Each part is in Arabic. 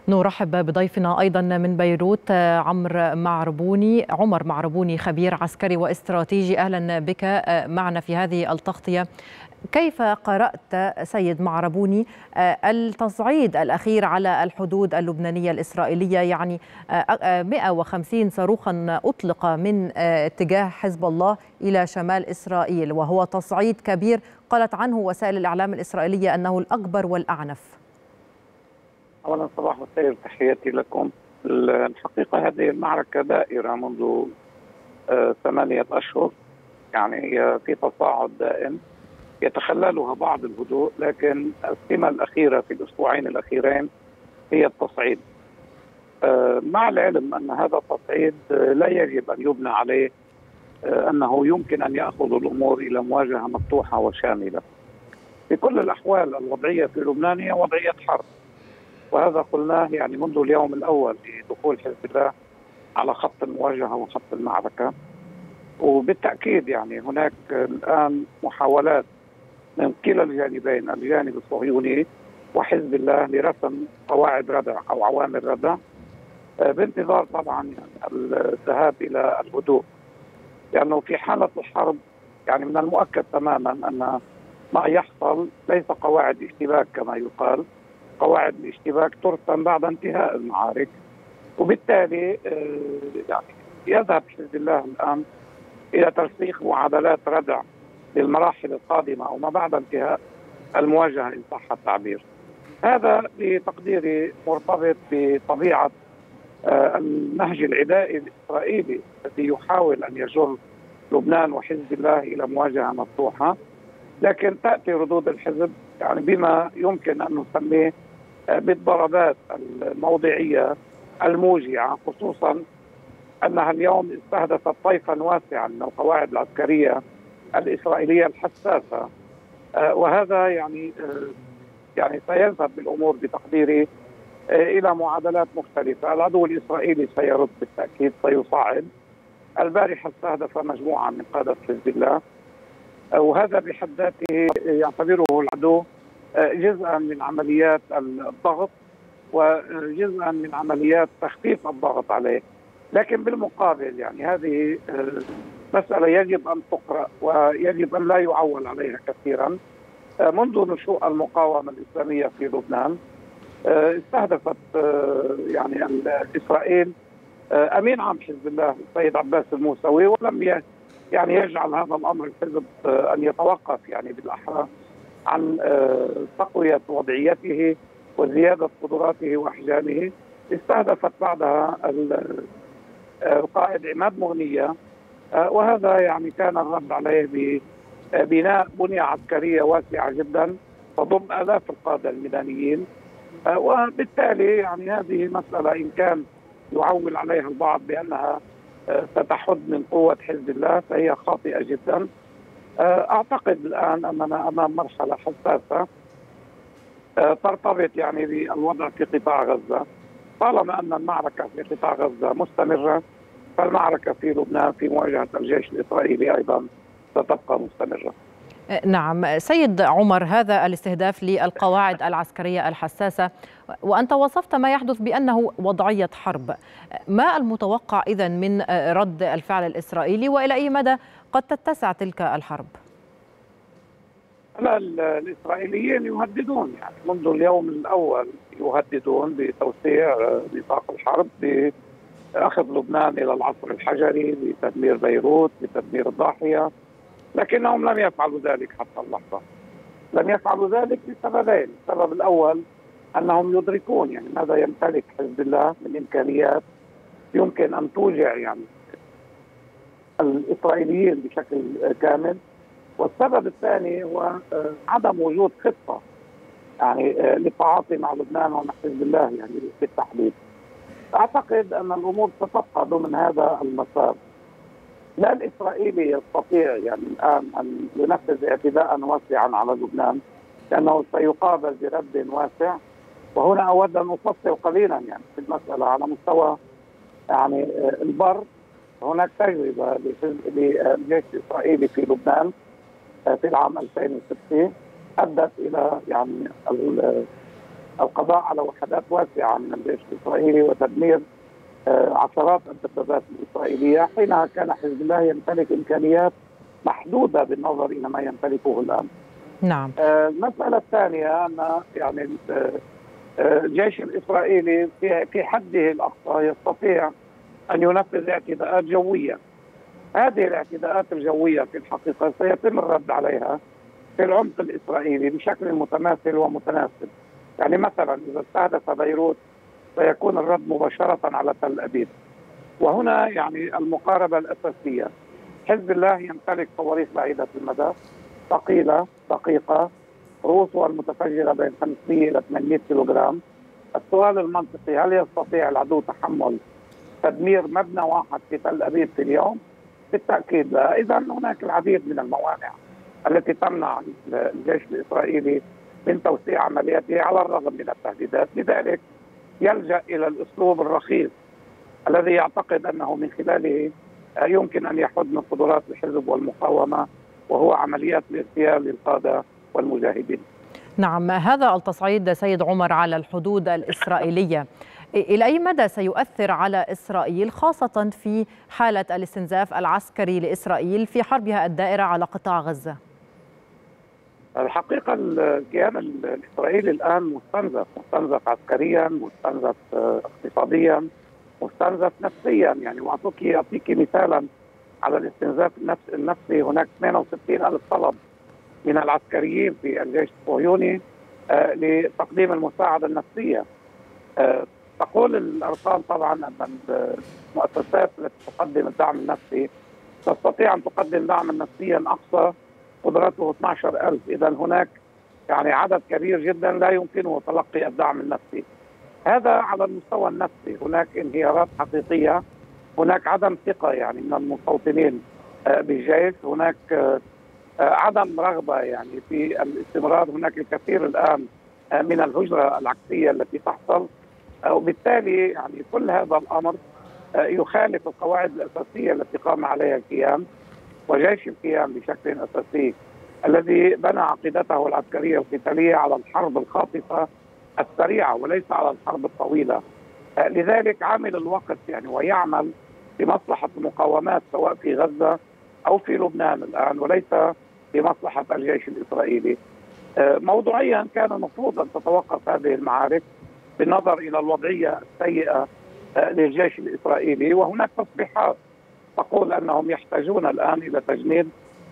نرحب بضيفنا أيضا من بيروت عمر معربوني خبير عسكري واستراتيجي. أهلا بك معنا في هذه التغطية. كيف قرأت سيد معربوني التصعيد الأخير على الحدود اللبنانية الإسرائيلية؟ يعني 150 صاروخا أطلق من اتجاه حزب الله إلى شمال إسرائيل، وهو تصعيد كبير قالت عنه وسائل الإعلام الإسرائيلية أنه الأكبر والأعنف. أولا صباح الخير، تحياتي لكم. الحقيقة هذه المعركة دائرة منذ 8 أشهر، يعني هي في تصاعد دائم يتخللها بعض الهدوء، لكن السمة الأخيرة في الأسبوعين الأخيرين هي التصعيد. مع العلم أن هذا التصعيد لا يجب أن يبنى عليه أنه يمكن أن يأخذ الأمور إلى مواجهة مفتوحة وشاملة. في كل الأحوال الوضعية في لبنان هي وضعية حرب، وهذا قلناه يعني منذ اليوم الأول لدخول حزب الله على خط المواجهة وخط المعركة. وبالتأكيد يعني هناك الآن محاولات من كلا الجانبين، الجانب الصهيوني وحزب الله، لرسم قواعد ردع أو عوامل ردع بانتظار طبعا يعني الذهاب إلى الهدوء، لأنه في حالة الحرب يعني من المؤكد تماما أن ما يحصل ليس قواعد اشتباك كما يقال. قواعد الاشتباك ترسم بعد انتهاء المعارك، وبالتالي يعني يذهب حزب الله الآن إلى ترسيخ معادلات ردع للمراحل القادمة أو ما بعد انتهاء المواجهة إن صح التعبير. هذا بتقديري مرتبط بطبيعة النهج العدائي الإسرائيلي الذي يحاول أن يجر لبنان وحزب الله إلى مواجهة مفتوحة، لكن تأتي ردود الحزب يعني بما يمكن أن نسميه بالضربات الموضعية الموجعة، خصوصا أنها اليوم استهدفت طيفا واسعا من القواعد العسكرية الإسرائيلية الحساسة. وهذا يعني سيذهب بالأمور بتقديري إلى معادلات مختلفة. العدو الإسرائيلي سيرد بالتأكيد، سيصعد. البارحة استهدف مجموعة من قادة حزب الله، وهذا بحد ذاته يعتبره العدو جزءا من عمليات الضغط وجزءا من عمليات تخفيف الضغط عليه. لكن بالمقابل يعني هذه مسألة يجب أن تقرأ ويجب أن لا يعول عليها كثيرا. منذ نشوء المقاومة الإسلامية في لبنان استهدفت يعني إسرائيل أمين عام حزب الله السيد عباس الموسوي، ولم يعني يجعل هذا الأمر الحزب أن يتوقف يعني بالأحرى عن تقوية وضعيته وزيادة قدراته وأحجامه. استهدفت بعدها القائد عماد مغنية، وهذا يعني كان الرد عليه ببناء بنية عسكرية واسعة جدا تضم آلاف القادة الميدانيين. وبالتالي يعني هذه مسألة إن كان يعول عليها البعض بأنها ستحد من قوة حزب الله فهي خاطئة جدا. أعتقد الآن أننا أمام مرحلة حساسة ترتبط يعني بالوضع في قطاع غزة. طالما أن المعركة في قطاع غزة مستمرة، فالمعركة في لبنان في مواجهة الجيش الإسرائيلي أيضا ستبقى مستمرة. نعم سيد عمر، هذا الاستهداف للقواعد العسكرية الحساسة، وأنت وصفت ما يحدث بأنه وضعية حرب. ما المتوقع إذن من رد الفعل الإسرائيلي، وإلى أي مدى قد تتسع تلك الحرب؟ لا، الإسرائيليين يهددون يعني منذ اليوم الأول، يهددون بتوسيع نطاق الحرب، بأخذ لبنان إلى العصر الحجري، بتدمير بيروت، بتدمير الضاحية. لكنهم لم يفعلوا ذلك حتى اللحظة. لم يفعلوا ذلك لسببين. السبب الأول أنهم يدركون يعني ماذا يمتلك حزب الله من إمكانيات يمكن أن توجع يعني الإسرائيليين بشكل كامل. والسبب الثاني هو عدم وجود خطة يعني للتعاطي مع لبنان ومع حزب الله يعني بالتحديد. أعتقد أن الأمور ستبقى ضمن هذا المسار. لا الإسرائيلي يستطيع يعني الآن أن ينفذ اعتداء واسعا على لبنان، لأنه سيقابل برد واسع. وهنا أود أن أفصل قليلا يعني في المسألة على مستوى يعني البر. هناك تجربة للجيش الإسرائيلي في لبنان في العام 2006 أدت إلى يعني القضاء على وحدات واسعة من الجيش الإسرائيلي وتدمير عشرات الدبابات الإسرائيلية، حينها كان حزب الله يمتلك إمكانيات محدودة بالنظر إلى ما يمتلكه الآن. نعم. المسألة الثانية أن يعني الجيش الإسرائيلي في حده الأقصى يستطيع أن ينفذ اعتداءات جوية. هذه الاعتداءات الجوية في الحقيقة سيتم الرد عليها في العمق الإسرائيلي بشكل متماثل ومتناسب. يعني مثلا إذا استهدف بيروت سيكون الرد مباشرة على تل أبيب. وهنا يعني المقاربة الأساسية، حزب الله يمتلك صواريخ بعيدة المدى ثقيلة دقيقة، رؤوسها المتفجرة بين 500 إلى 800 كيلوغرام. السؤال المنطقي، هل يستطيع العدو تحمل تدمير مبنى واحد في تل أبيب في اليوم؟ بالتأكيد لا. إذا هناك العديد من الموانع التي تمنع الجيش الإسرائيلي من توسيع عملياته على الرغم من التهديدات. لذلك يلجأ إلى الأسلوب الرخيص الذي يعتقد أنه من خلاله يمكن أن يحد من قدرات الحزب والمقاومة، وهو عمليات الاغتيال للقادة والمجاهدين. نعم، هذا التصعيد سيد عمر على الحدود الإسرائيلية إلى أي مدى سيؤثر على إسرائيل، خاصة في حالة الاستنزاف العسكري لإسرائيل في حربها الدائرة على قطاع غزة؟ الحقيقة الكيان الإسرائيلي الآن مستنزف عسكريا، مستنزف اقتصاديا، مستنزف نفسيا. يعني أعطيك مثالا على الاستنزاف النفسي. هناك 62 ألف طلب من العسكريين في الجيش الصهيوني لتقديم المساعدة النفسية. تقول الأرقام طبعا أن المؤسسات التي تقدم الدعم النفسي تستطيع أن تقدم دعما نفسيا أقصى قدرته 12,000. إذا هناك يعني عدد كبير جدا لا يمكنه تلقي الدعم النفسي. هذا على المستوى النفسي. هناك انهيارات حقيقية، هناك عدم ثقة يعني من المستوطنين بالجيش، هناك عدم رغبة يعني في الاستمرار. هناك الكثير الآن من الهجرة العكسية التي تحصل، وبالتالي يعني كل هذا الأمر يخالف القواعد الأساسية التي قام عليها الكيان وجيش الكيان بشكل أساسي، الذي بنى عقيدته العسكرية القتالية على الحرب الخاطفة السريعة وليس على الحرب الطويلة. لذلك عامل الوقت يعني ويعمل لمصلحة المقاومات سواء في غزة أو في لبنان الآن، وليس لمصلحة الجيش الإسرائيلي. موضوعيا كان المفروض أن تتوقف هذه المعارك بالنظر إلى الوضعية السيئة للجيش الإسرائيلي، وهناك تصريحات تقول أنهم يحتاجون الآن إلى تجنيد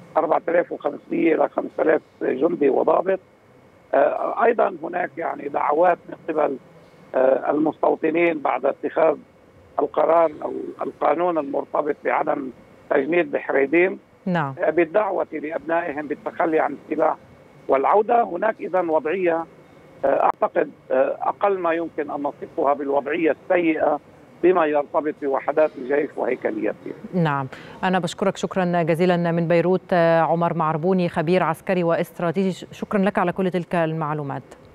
4500 إلى 5000 جندي وضابط. أيضا هناك يعني دعوات من قبل المستوطنين بعد اتخاذ القرار أو القانون المرتبط بعدم تجنيد بحريديم، نعم، بالدعوة لأبنائهم بالتخلي عن السلاح والعودة. هناك إذا وضعية أعتقد أقل ما يمكن أن نصفها بالوضعية السيئة بما يرتبط بوحدات الجيش وهيكليته. نعم، أنا بشكرك شكرا جزيلا من بيروت عمر معربوني، خبير عسكري واستراتيجي. شكرا لك على كل تلك المعلومات.